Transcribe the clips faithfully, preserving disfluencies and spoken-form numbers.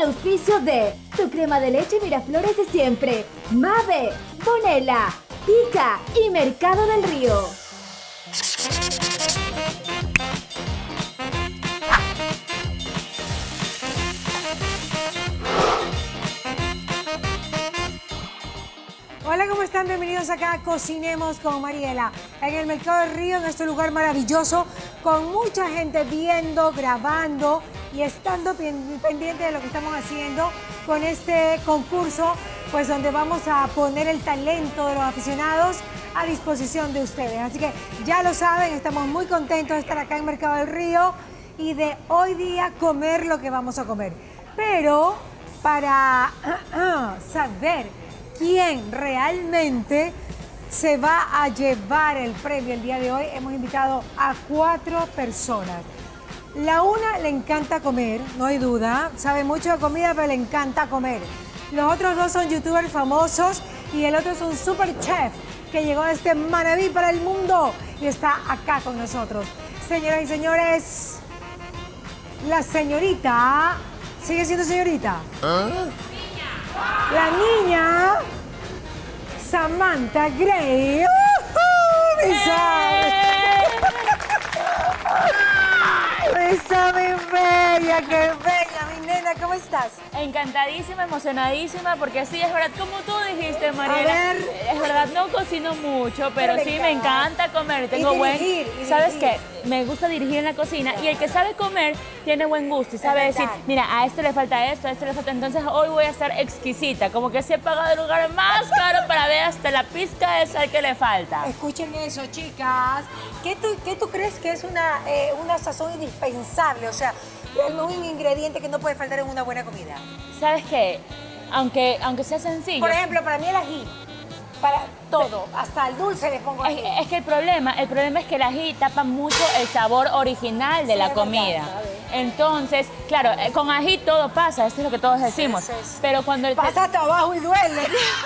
el auspicio de tu crema de leche Miraflores de siempre, Mave, Bonela, Pica y Mercado del Río. Hola, ¿cómo están? Bienvenidos acá a Cocinemos con Mariela, en el Mercado del Río, en este lugar maravilloso, con mucha gente viendo, grabando y estando pendiente de lo que estamos haciendo con este concurso, pues donde vamos a poner el talento de los aficionados a disposición de ustedes. Así que ya lo saben, estamos muy contentos de estar acá en Mercado del Río y de hoy día comer lo que vamos a comer. Pero para saber quién realmente se va a llevar el premio el día de hoy, hemos invitado a cuatro personas. La una le encanta comer, no hay duda, sabe mucho de comida, pero le encanta comer. Los otros dos son youtubers famosos y el otro es un super chef que llegó desde Manabí para el mundo y está acá con nosotros. Señoras y señores, la señorita, ¿sigue siendo señorita? ¿Ah? La niña Samantha Gray. ¡Uh! ¡Esa mi bella, qué bella, mi nena! ¿Cómo estás? Encantadísima, emocionadísima, porque sí, es verdad, como tú dijiste, Mariela, a ver, es verdad, no cocino mucho, pero, pero sí me encanta comer. Tengo y buen, dirigir, y ¿sabes dirigir. qué? Me gusta dirigir en la cocina y el que sabe comer tiene buen gusto y sabe decir, mira, a esto le falta esto, a esto le falta, entonces hoy voy a estar exquisita, como que se he pagado el lugar más caro para ver hasta la pizca de sal que le falta. Escuchen eso, chicas. ¿Qué tú, qué tú crees que es una, eh, una sazón indispensable? O sea, un ingrediente que no puede faltar en una buena comida. ¿Sabes qué? Aunque, aunque sea sencillo. Por ejemplo, para mí el ají. Para todo, hasta el dulce le pongo ají. Es, es que el problema, el problema es que el ají tapa mucho el sabor original de sí, la comida. Verdad, entonces, claro, con ají todo pasa, esto es lo que todos decimos. Sí, sí, sí. Pero cuando el pasa hasta abajo y duele.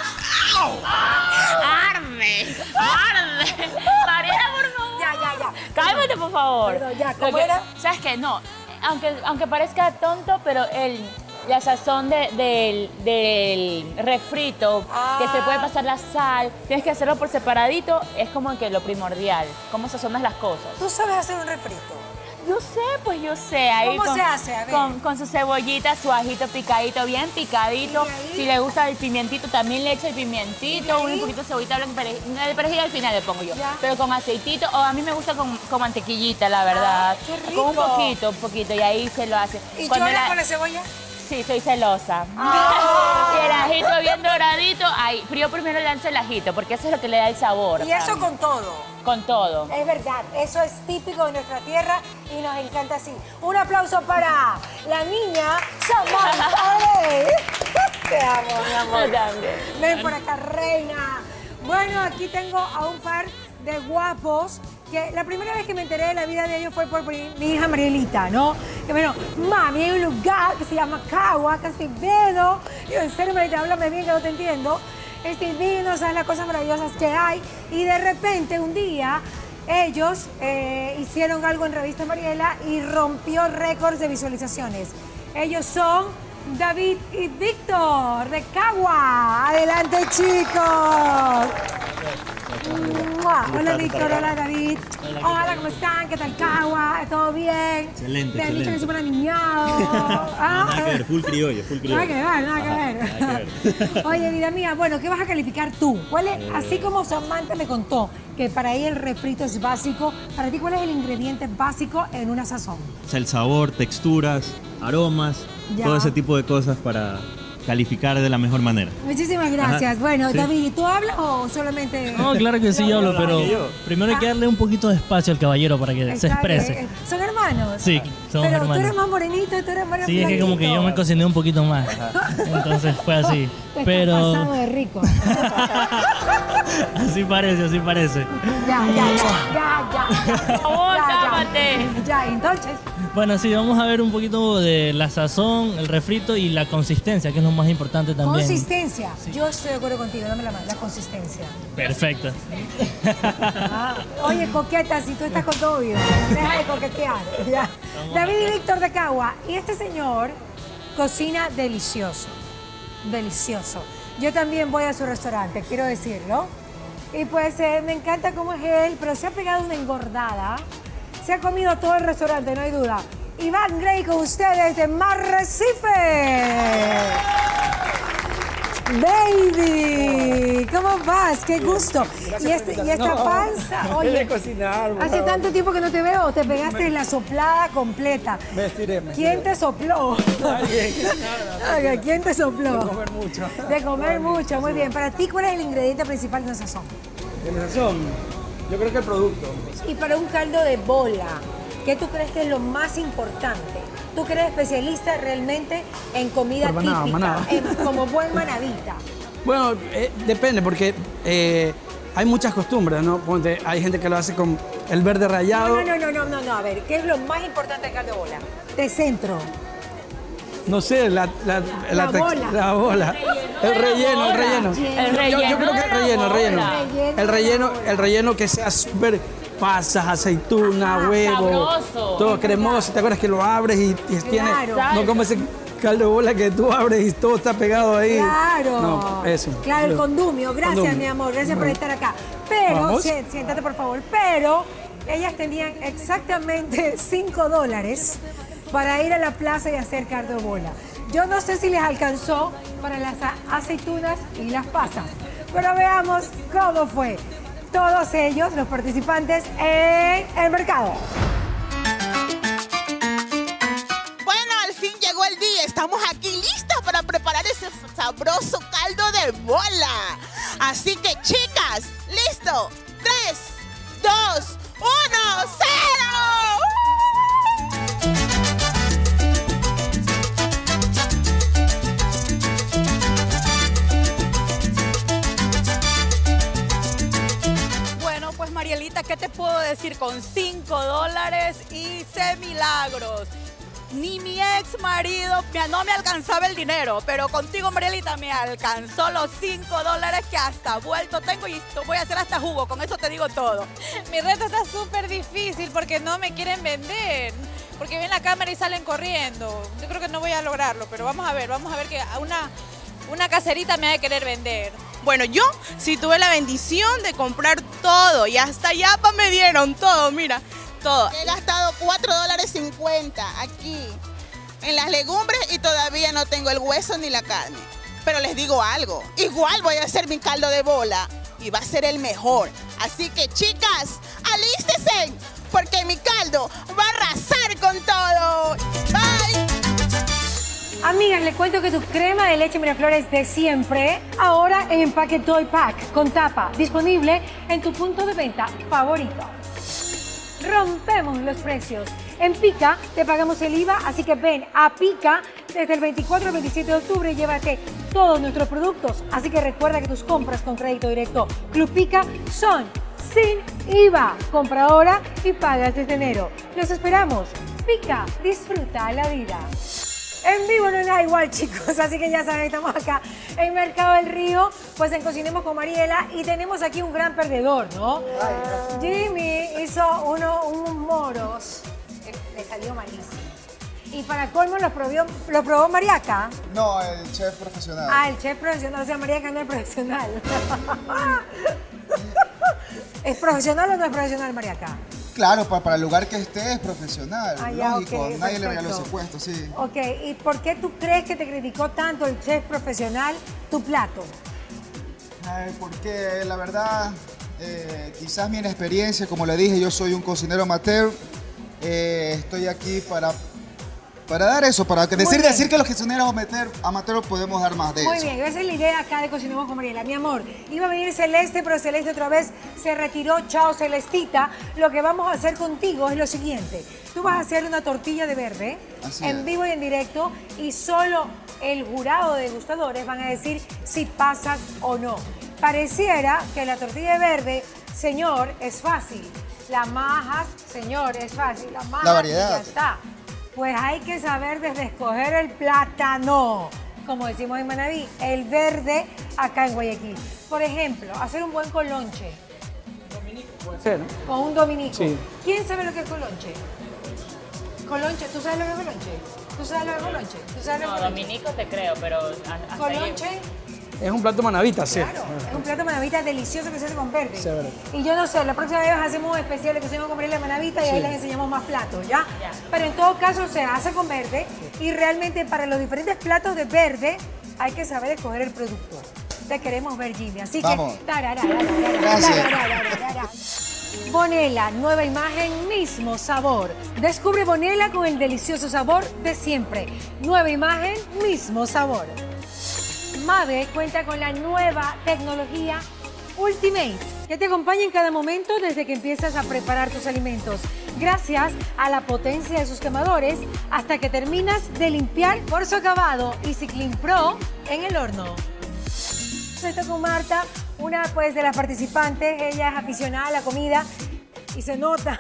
¡Arde! ¡Arde! Mariela, por favor. Ya, ya, ya. Cálmate, por favor. Perdón, ya, ¿cómo que, era? ¿Sabes qué? No, aunque, aunque parezca tonto, pero el... La sazón de, del, del refrito, ah. que se puede pasar la sal, tienes que hacerlo por separadito, es como que lo primordial, cómo sazonas las cosas. ¿Tú sabes hacer un refrito? Yo sé, pues yo sé. Ahí ¿Cómo con, se hace? A ver. Con, con su cebollita, su ajito picadito, bien picadito. Si le gusta el pimientito, también le echa el pimientito, un poquito de cebollita blanca, el perejil al final le pongo yo. ¿Ya? Pero con aceitito, o a mí me gusta con, con mantequillita, la verdad. Ah, qué rico. Con un poquito, un poquito, y ahí se lo hace. ¿Y Cuando la... con la cebolla? Sí, soy celosa. Oh. Y el ajito bien doradito, ahí. Pero yo primero lanzo el ajito, porque eso es lo que le da el sabor. Y eso con todo. Con todo. Es verdad, eso es típico de nuestra tierra y nos encanta así. Un aplauso para la niña Samantha Gray. Te amo, mi amor. Yo también. Ven por acá, reina. Bueno, aquí tengo a un par de guapos que la primera vez que me enteré de la vida de ellos fue por mi hija Marielita, ¿no? Que bueno, mami, hay un lugar que se llama Cagua, que estoy viendo. Yo, en serio, Marielita, háblame bien que no te entiendo. Estoy viendo, ¿sabes? Las cosas maravillosas que hay. Y de repente, un día, ellos eh, hicieron algo en Revista Mariela y rompió récords de visualizaciones. Ellos son David y Víctor de Cagua. Adelante, chicos. Hola, Víctor. Hola, David. Hola, Hola, ¿cómo están? ¿Qué tal, Cagua? ¿Todo bien? Excelente, Me han dicho que excelente. es súper aniñado. ¿Ah? Nada que ver, full criollo, full criollo. Nada que ver, nada que ver. Nada que ver. Oye, vida mía, bueno, ¿qué vas a calificar tú? ¿Cuál es, eh... así como Samantha me contó que para ella el refrito es básico, para ti, ¿cuál es el ingrediente básico en una sazón? O sea, el sabor, texturas, aromas, ya. todo ese tipo de cosas para calificar de la mejor manera. Muchísimas gracias. Ajá. Bueno, ¿sí? David, ¿tú hablas o solamente...? No, claro que sí, yo hablo, pero primero hay que darle un poquito de espacio al caballero para que se exprese. ¿Son hermanos? Sí, somos pero hermanos. Pero tú eres más morenito y tú eres más Sí, es que como que yo me cociné un poquito más. Entonces fue así. Te pero... estás pasado de rico. Así parece, así parece. Ya, ya, ya, ya, ya. Por favor, cámate. Ya, entonces... Bueno, sí, vamos a ver un poquito de la sazón, el refrito y la consistencia, que es lo más importante también. Consistencia. Sí. Yo estoy de acuerdo contigo, dame la mano, la consistencia. Perfecto. Ah, oye, coqueta, si tú estás con todo, deja de coquetear. Ya. David y Víctor de Cagua. Y este señor cocina delicioso, delicioso. Yo también voy a su restaurante, quiero decirlo. Y pues eh, me encanta cómo es él, pero se ha pegado una engordada. Se ha comido todo el restaurante, no hay duda. Iván Gray con ustedes de Mar Recife. Baby, ¿cómo vas? Qué gusto. Y, este, y esta panza, oye, cocinar, hace tanto tiempo que no te veo, te pegaste me, la soplada completa. Me estiré, me ¿Quién te sopló? Oiga, ¿quién te sopló? De comer mucho. De comer mucho, muy bien. Para ti, ¿cuál es el ingrediente principal de una sazón? De la sazón, yo creo que el producto. Y para un caldo de bola, ¿qué tú crees que es lo más importante? ¿Tú que eres especialista realmente en comida manada, típica, manada. En, como buen manavita? Bueno, eh, depende, porque eh, hay muchas costumbres, ¿no? Ponte, hay gente que lo hace con el verde rallado. No, no, no, no, no, no, a ver, ¿qué es lo más importante del caldo de bola? De centro. No sé, la, la, la, la bola. La bola. El relleno, el relleno. El relleno. Yo, yo creo que el relleno, el relleno. El relleno, el relleno que sea súper pasas, aceituna, Ajá, huevo, sabroso. todo cremoso. ¿Te acuerdas que lo abres y, y tiene, Claro. no como ese caldo de bola que tú abres y todo está pegado ahí? Claro. No, eso. Claro, el condumio. Gracias, Condumio. mi amor. Gracias por estar acá. Pero, ¿Vamos? si, siéntate por favor, pero ellas tenían exactamente cinco dólares para ir a la plaza y hacer caldo de bola. Yo no sé si les alcanzó para las aceitunas y las pasas, pero veamos cómo fue. Todos ellos, los participantes en el mercado. Bueno, al fin llegó el día. Estamos aquí listas para preparar ese sabroso caldo de bola. Así que, chicas, listo. Tres, dos, uno, cero. Marielita, ¿qué te puedo decir? Con cinco dólares hice milagros. Ni mi ex marido no me alcanzaba el dinero, pero contigo, Marielita, me alcanzó los cinco dólares que hasta vuelto tengo y voy a hacer hasta jugo. Con eso te digo todo. Mi reto está súper difícil porque no me quieren vender. Porque ven la cámara y salen corriendo. Yo creo que no voy a lograrlo, pero vamos a ver, vamos a ver que una, una caserita me ha de querer vender. Bueno, yo sí tuve la bendición de comprar todo y hasta yapa me dieron todo, mira, todo. He gastado cuatro dólares cincuenta aquí en las legumbres y todavía no tengo el hueso ni la carne. Pero les digo algo, igual voy a hacer mi caldo de bola y va a ser el mejor. Así que, chicas, alístense porque mi caldo va a arrasar con todo. Bye. Amigas, les cuento que tu crema de leche Miraflores de siempre, ahora en empaque Toy Pack con tapa, disponible en tu punto de venta favorito. Rompemos los precios. En Pica te pagamos el I V A, así que ven a Pica desde el veinticuatro al veintisiete de octubre y llévate todos nuestros productos. Así que recuerda que tus compras con crédito directo Club Pica son sin I V A. Compra ahora y pagas desde enero. Los esperamos. Pica, disfruta la vida. En vivo no da igual, chicos, así que ya saben, estamos acá en Mercado del Río, pues en Cocinemos con Mariela, y tenemos aquí un gran perdedor, ¿no? Jimmy hizo uno, un moros, le salió malísimo. Y para colmo lo probó, lo probó Mariaca. No, el chef profesional. Ah, el chef profesional, o sea, Mariaca no es profesional. ¿Es profesional o no es profesional, Mariaca? Claro, para, para el lugar que esté es profesional, ah, ya, lógico, okay, nadie perfecto. le regaló ese puesto, sí. Ok, ¿y por qué tú crees que te criticó tanto el chef profesional tu plato? Ay, porque la verdad, eh, quizás mi inexperiencia, como le dije, yo soy un cocinero amateur, eh, estoy aquí para, para dar eso, para decir, decir que los cocineros amateur, amateur podemos dar más de Muy eso. bien, esa es la idea acá de Cocinemos con Mariela. Mi amor, iba a venir Celeste, pero Celeste otra vez se retiró. Chao, Celestita. Lo que vamos a hacer contigo es lo siguiente. Tú vas a hacer una tortilla de verde Así en es. vivo y en directo y solo el jurado de degustadores van a decir si pasas o no. Pareciera que la tortilla de verde, señor, es fácil. La majas, señor, es fácil. La majas, La variedad. ya está. Pues hay que saber desde escoger el plátano, como decimos en Manaví, el verde acá en Guayaquil. Por ejemplo, hacer un buen colonche. Dominico puede ser, ¿no? Con un dominico. Sí. ¿Quién sabe lo que es colonche? Colonche, ¿tú sabes lo que es colonche? ¿Tú sabes lo de bolonche? ¿Tú sabes lo No, de bolonche? Dominico te creo, pero hasta Colonche. ahí. Es un plato manavita, sí. Claro, es un plato manavita delicioso que se hace con verde. Sí, verdad. Y yo no sé, la próxima vez hacemos un especial de cocina con Mariela manavita y Sí. ahí les enseñamos más platos, ¿ya? Ya. Pero en todo caso se hace con verde y realmente para los diferentes platos de verde hay que saber escoger el producto. Te queremos ver, Jimmy. Así Vamos. que... tarara, tarara, Gracias. tarara, tarara. Bonela, nueva imagen, mismo sabor. Descubre Bonela con el delicioso sabor de siempre. Nueva imagen, mismo sabor. Mave cuenta con la nueva tecnología Ultimate, que te acompaña en cada momento desde que empiezas a preparar tus alimentos, gracias a la potencia de sus quemadores hasta que terminas de limpiar por su acabado. Easy Clean Pro en el horno. Estoy con Marta, una pues de las participantes. Ella es aficionada a la comida y se nota.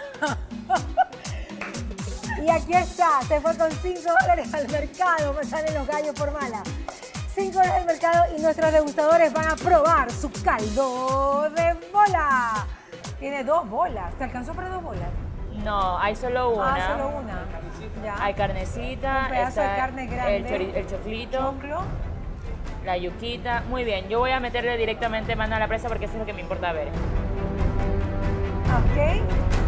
Y aquí está, se fue con cinco dólares al mercado, me salen los gallos por mala. cinco dólares al mercado y nuestros degustadores van a probar su caldo de bola. Tiene dos bolas, ¿te alcanzó para dos bolas? No, hay solo una. Ah, solo una. Ya. Hay carnecita, Un pedazo de está carne grande. el, chori- el choclito, Choclo. la yuquita. Muy bien, yo voy a meterle directamente mano a la presa porque eso es lo que me importa ver. Ok.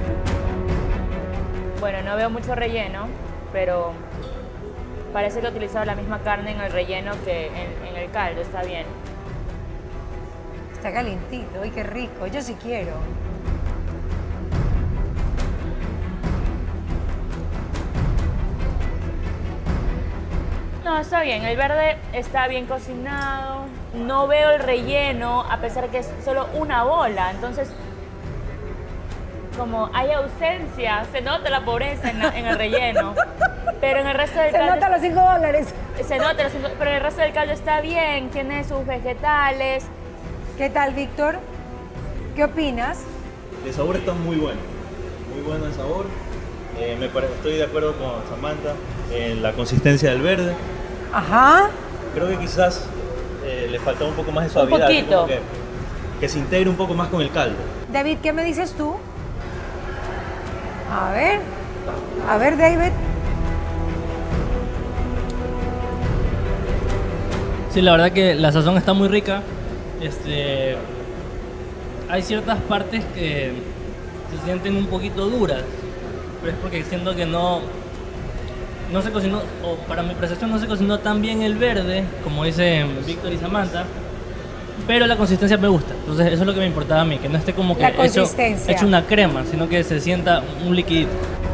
Bueno, no veo mucho relleno, pero parece que he utilizado la misma carne en el relleno que en, en el caldo, está bien. Está calientito, ¡ay, qué rico! Yo sí quiero. No, está bien, el verde está bien cocinado. No veo el relleno, a pesar que es solo una bola, entonces como hay ausencia, se nota la pobreza en, la- en el relleno. Pero en el resto del Se caldo... nota los cinco dólares. Se nota los cinco, pero el resto del caldo está bien, tiene sus vegetales. ¿Qué tal, Víctor? ¿Qué opinas? El sabor está muy bueno, muy bueno el sabor. Eh, me pare- estoy de acuerdo con Samantha en la consistencia del verde. Ajá. Creo que quizás eh, le falta un poco más de suavidad. poquito. como Que, que se integre un poco más con el caldo. David, ¿qué me dices tú? A ver. A ver, David. Sí, la verdad que la sazón está muy rica. Este, hay ciertas partes que se sienten un poquito duras, pero es porque siento que no, no se cocinó, o para mi percepción no se cocinó tan bien el verde, como dicen Víctor y Samantha, pero la consistencia me gusta. Entonces eso es lo que me importaba a mí, que no esté como que La hecho, consistencia. hecho una crema, sino que se sienta un liquidito.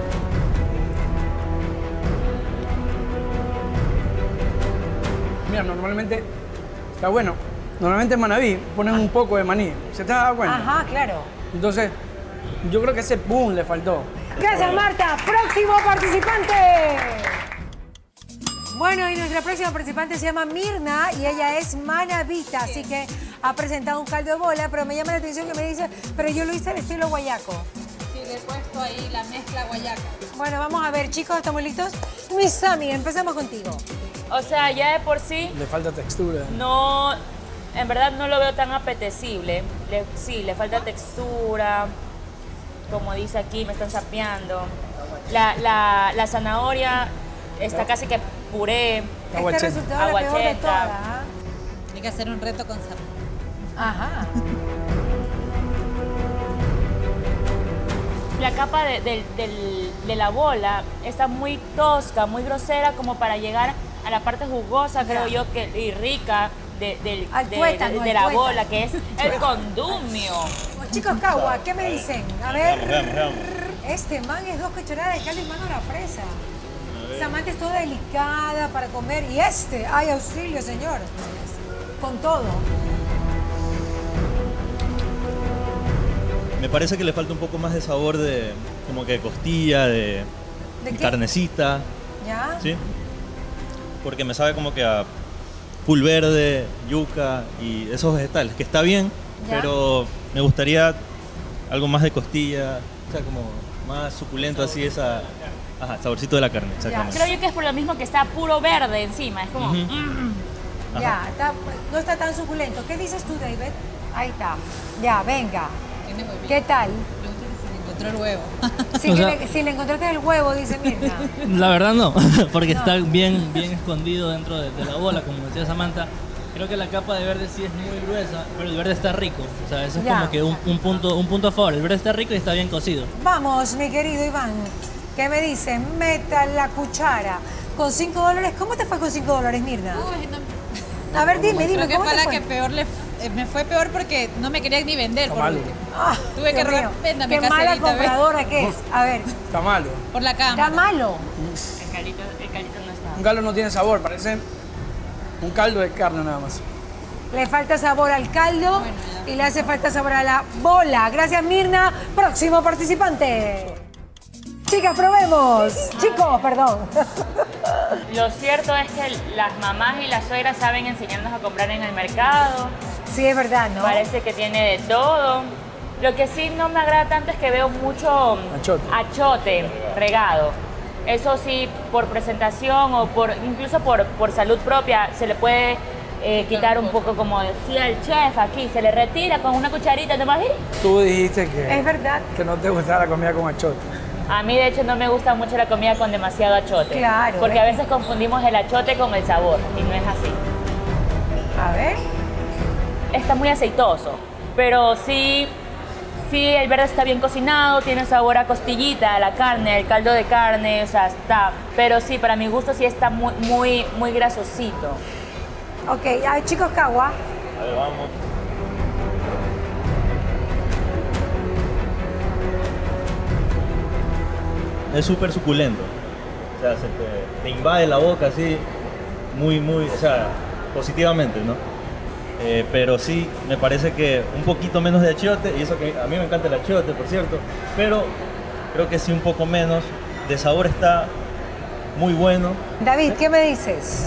Mira, normalmente está bueno. Normalmente en Manaví ponen un poco de maní. ¿Se te has dado cuenta? Ajá, claro. Entonces, yo creo que ese boom le faltó. Gracias, Marta. Próximo participante. Bueno, y nuestra próxima participante se llama Mirna y ella es manavita, así que ha presentado un caldo de bola, pero me llama la atención que me dice, pero yo lo hice al estilo guayaco. Sí, le he puesto ahí la mezcla guayaca. Bueno, vamos a ver, chicos, ¿estamos listos? Miss Sammy, empezamos contigo. O sea, ya de por sí, Le falta textura. no, en verdad no lo veo tan apetecible. Le- sí, le falta textura, como dice aquí, me están sapeando. La, la, la zanahoria está casi que puré. Este Aguacheta. resultado es la peor de Aguacheta. todas. ¿ah? Hay que hacer un reto con Sam. Ajá. La capa de, del- del- de la bola está muy tosca, muy grosera como para llegar a la parte jugosa, creo yo, que, y rica de, del- Al de- tuétano, de- de al la tuétano. bola, que es el condumio. Pues, chicos, Cagua, ¿qué me dicen? A ver. Veamos, veamos, veamos. Este man es dos cucharadas de caldo y mano a la presa. Samantha es toda delicada para comer. Y este, ay, auxilio, señor. Con todo. Me parece que le falta un poco más de sabor de como que costilla, de, ¿De qué? carnecita, ¿Ya? ¿sí? Porque me sabe como que a full verde, yuca y esos vegetales, que está bien, Ya. pero me gustaría algo más de costilla, o sea, como más suculento así esa, ajá, saborcito de la carne, exactamente. Creo yo que es por lo mismo que está puro verde encima, es como... Ujú. mm. Ya, está- no está tan suculento. ¿Qué dices tú, David? Ahí está. Ya, venga. Tiene muy bien. ¿Qué tal? Lo único que se le encontró encontró el huevo. Sí, O que sea- le- si le encontraste el huevo, dice Mirna. La verdad no, porque No. está bien, bien escondido dentro de, de la bola, como decía Samantha. Creo que la capa de verde sí es muy gruesa, pero el verde está rico. O sea, eso es Ya. como que un, un punto, un punto a favor. El verde está rico y está bien cocido. Vamos, mi querido Iván. ¿Qué me dice? Meta la cuchara. Con cinco dólares, ¿cómo te fue con cinco dólares, Mirna? Uy, no- A ver, dime, dime, Creo que ¿cómo fue te la fue? que peor le f- eh, me fue peor porque no me querían ni vender. Por, malo. Ah, tuve que Dios rogar, mío, véndame, qué mala caserita, ve. compradora que es. A ver, Está malo. por la está cama. malo. El caldito, el caldito no está. Un caldo no tiene sabor, parece un caldo de carne nada más. Le falta sabor al caldo y le hace falta sabor a la bola. Gracias, Mirna. Próximo participante. Chicas, probemos. Chicos, perdón. Lo cierto es que las mamás y las suegras saben enseñarnos a comprar en el mercado. Sí, es verdad, ¿no? Parece que tiene de todo. Lo que sí no me agrada tanto es que veo mucho Achote. achote regado. Eso sí, por presentación o por incluso por, por salud propia, se le puede eh, quitar un poco, como decía el chef aquí, se le retira con una cucharita nomás. ¿eh? Tú dijiste que, Es verdad. que no te gustaba la comida con achote. A mí, de hecho, no me gusta mucho la comida con demasiado achote. Claro, Porque es a que- veces confundimos el achote con el sabor y no es así. A ver. Está muy aceitoso, pero sí, sí, el verde está bien cocinado, tiene sabor a costillita, a la carne, el caldo de carne, o sea, está. Pero sí, para mi gusto sí está muy, muy, muy grasosito. Ok, a ver, chicos, Cagua. A ver, vamos. Es súper suculento. O sea, se te, te invade la boca así, muy, muy, o sea, positivamente, ¿no? Eh, pero sí, me parece que un poquito menos de achiote, y eso que a mí me encanta el achiote, por cierto, pero creo que sí un poco menos. De sabor está muy bueno. David, ¿qué me dices?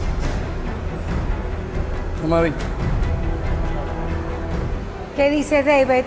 No me vi. ¿Qué dice David?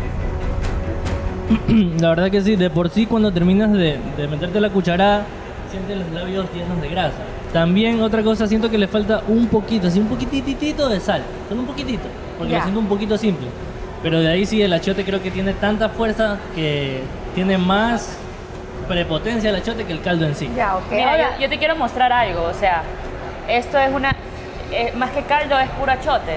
La verdad que sí, de por sí cuando terminas de, de meterte la cucharada, sientes los labios llenos de grasa. También otra cosa, siento que le falta un poquito, así un poquititito de sal, solo un poquitito, porque Ya. lo siento un poquito simple. Pero de ahí sí, el achote creo que tiene tanta fuerza que tiene más prepotencia el achote que el caldo en sí. Ya, ok. Mira, Ahora, yo, yo te quiero mostrar algo, o sea, esto es una, eh, más que caldo es puro achote.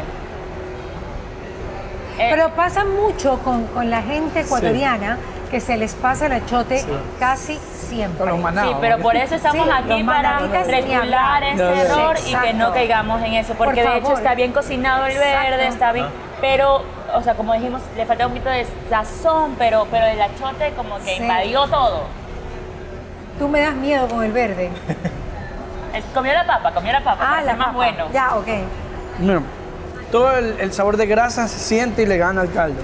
Eh, pero pasa mucho con, con la gente ecuatoriana que se les pasa el achote casi siempre. Con los Sí, manados. pero por eso estamos Sí, aquí los para manaditas ni regular hablar. ese No, no. error y que Exacto. no caigamos en eso, porque Por de hecho favor. está bien cocinado el verde, Exacto. está bien, pero, o sea, como dijimos, le falta un poquito de sazón, pero, pero el achote como que Sí. invadió todo. Tú me das miedo con el verde. El- comió la papa, comió la papa, Ah, para la ser más papa. bueno. Ya, ok. Mira, todo el, el sabor de grasa se siente y le gana al caldo.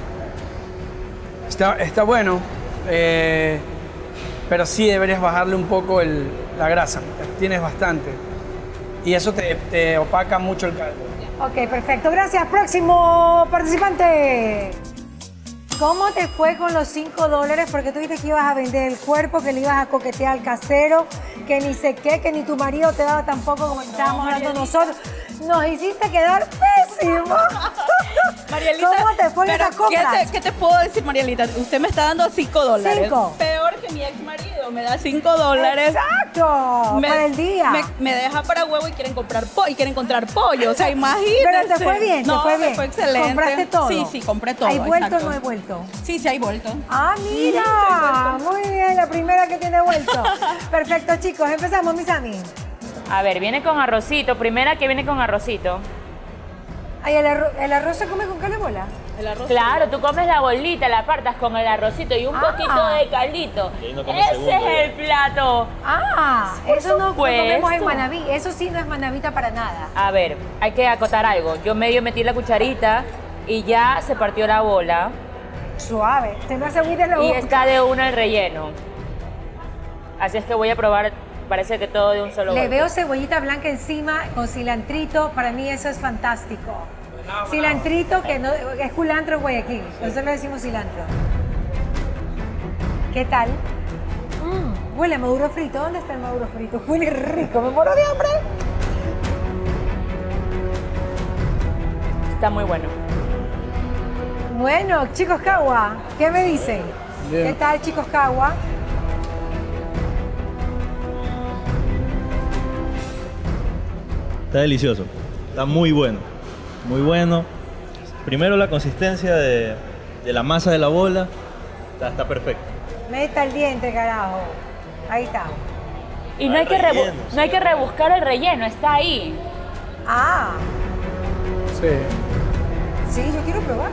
Está, está bueno, eh, pero sí deberías bajarle un poco el- la grasa. Tienes bastante. Y eso te, te opaca mucho el caldo. Ok, perfecto. Gracias. Próximo participante. ¿Cómo te fue con los cinco dólares? Porque tú dijiste que ibas a vender el cuerpo, que le ibas a coquetear al casero, que ni sé qué, que ni tu marido te daba tampoco como te estábamos hablando nosotros. Nos hiciste quedar pésimo. Marielita, ¿Cómo te fue en pero esa compra? ¿qué te, qué te puedo decir, Marielita? Usted me está dando cinco dólares. Cinco. Peor que mi ex marido, me da cinco dólares. Exacto, Me- para el día. Me, me deja para huevo y quieren comprar pollo y quieren encontrar pollo. O sea, imagínate. Pero te fue bien, te no, fue me bien. fue excelente. ¿Compraste todo? Sí, sí, compré todo. ¿Hay vuelto exacto. o no hay vuelto? Sí, sí, hay vuelto. Ah, mira, muy bien, la primera que tiene vuelto. Perfecto, chicos, empezamos, mis amis. A ver, viene con arrocito, primera que viene con arrocito. Ay, ¿el, arro- el arroz se come con carne de bola? El arroz. Claro, tú comes la bolita, la apartas con el arrocito y un Ah. poquito de caldito. Y ahí no comes Ese segundo, es ya. el plato. Ah, Por eso no lo comemos en supuesto. Manaví. Eso sí no es manavita para nada. A ver, hay que acotar algo. Yo medio metí la cucharita y ya se partió la bola Suave. Te me hace agüita en la y boca. está de una el relleno. Así es que voy a probar, parece que todo de un solo Le golpe. veo cebollita blanca encima con cilantrito. Para mí eso es fantástico. Cilantrito, que no, es culantro en Guayaquil. Nosotros le decimos cilantro. ¿Qué tal? Mm, huele a maduro frito. ¿Dónde está el maduro frito? Huele rico. Me muero de hambre. Está muy bueno. Bueno, chicos, Cagua, ¿qué me dicen? Bien. ¿Qué tal, chicos, Cagua? Está delicioso. Está muy bueno. Muy bueno. Primero la consistencia de, de la masa de la bola. Está, está perfecto. Meta el diente, carajo. Ahí está. Y no hay, que rebu- no hay que rebuscar el relleno, está ahí. Ah, Sí. sí, yo quiero probar.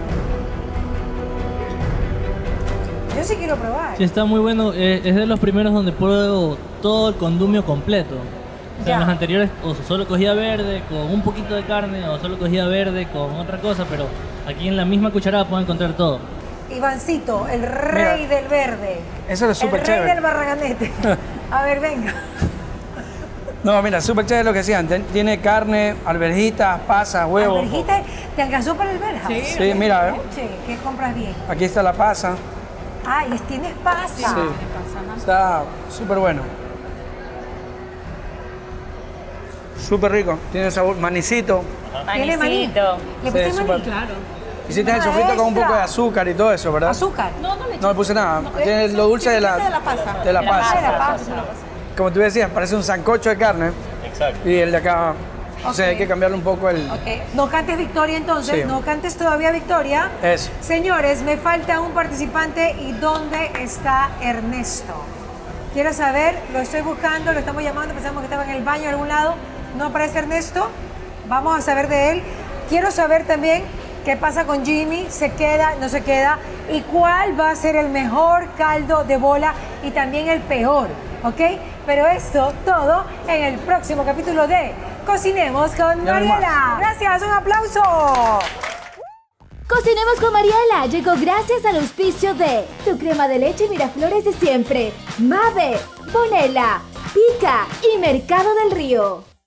Yo sí quiero probar. Sí, está muy bueno. eh, es de los primeros donde pruebo todo el condumio completo. O sea, Ya. en los anteriores o solo cogía verde con un poquito de carne o solo cogía verde con otra cosa, pero aquí en la misma cucharada puedo encontrar todo. Ivancito, el rey Mira, del verde. eso es súper El rey chévere. del barraganete. A ver, venga. No, mira, súper chévere lo que decían. Ten- Tiene carne, alverjitas, pasas, huevos. Alberjita, ¿te alcanzó para el verja? Sí. Sí, mira, ¿eh? ¿Qué compras bien? Aquí está la pasa. Ah, y tienes pasa. Sí. Está súper bueno. Súper rico. Tiene sabor, manicito. Tiene maní. Manicito. ¿Le pusiste Sí, maní? súper. Hiciste el sofrito con un poco de azúcar y todo eso, ¿verdad? ¿Azúcar? No, no le No le puse nada. Tiene lo dulce de la, de la pasa. de la De la pasa. Ah, la pasa. Como tú decías, parece un sancocho de carne. Exacto. Y el de acá, o sea, Ok. hay que cambiarle un poco el... Ok. No cantes victoria entonces, Sí. no cantes todavía victoria. Eso. Señores, me falta un participante y ¿dónde está Ernesto? Quiero saber, lo estoy buscando, lo estamos llamando, pensamos que estaba en el baño en algún lado. ¿No aparece Ernesto? Vamos a saber de él. Quiero saber también qué pasa con Jimmy, se queda, no se queda, y cuál va a ser el mejor caldo de bola y también el peor, ¿ok? Pero esto todo en el próximo capítulo de Cocinemos con Ya no hay más. Mariela. Gracias, un aplauso. Cocinemos con Mariela llegó gracias al auspicio de tu crema de leche Miraflores de siempre, Mave, Bonela, Pica y Mercado del Río.